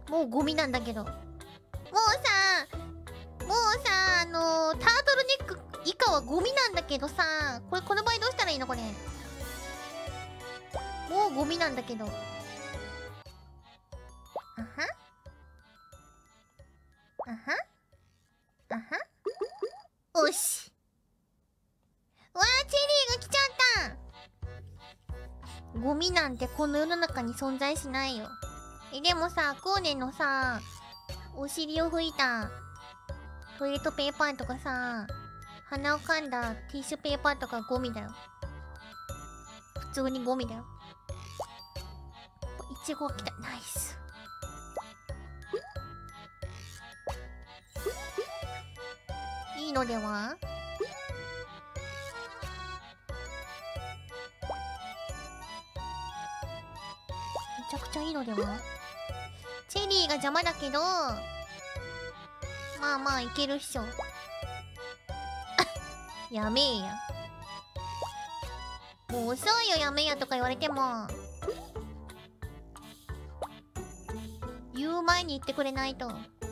もうゴミなんだけど。もうさ、タートルネック以下はゴミなんだけどさ、この場合どうしたらいいのこれ。もうゴミなんだけど。あはあはあはおし。わあ、チェリーが来ちゃった。ゴミなんてこの世の中に存在しないよ。でもさ、コーネのさ、お尻を拭いたトイレットペーパーとかさ、鼻をかんだティッシュペーパーとかゴミだよ。普通にゴミだよ。イチゴが来た。ナイス。いいのでは？めちゃくちゃいいのでは？チェリーが邪魔だけど、まあまあいけるっしょ。やめえや。もう遅いよ、やめやとか言われても。言う前に言ってくれないと。